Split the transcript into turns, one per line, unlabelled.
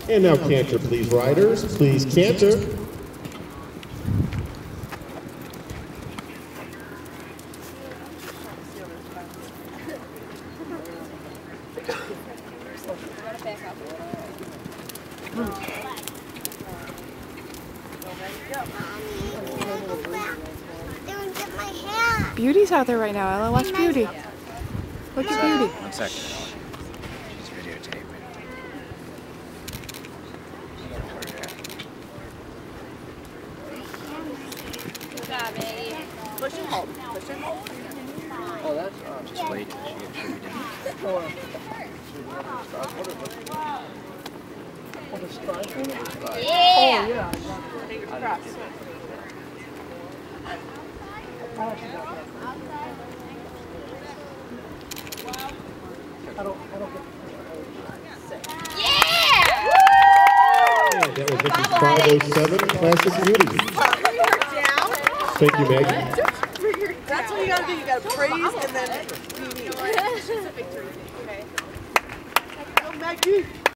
And now canter, please, riders. Please canter.
Beauty's out there right now, Ella. Watch Beauty. Look at Beauty.
1 second. She's videotaping.
Good job, baby. Push and hold. Push and hold.
Oh, that's
Just wait till she gets sure you didn't.
Yeah!
Oh, yeah.
Fingers crossed. Yeah!
And that was Vicky's 507 Classic Beauty. Thank you, Maggie.
That's what you gotta do. You gotta praise and then be neat.
Maggie!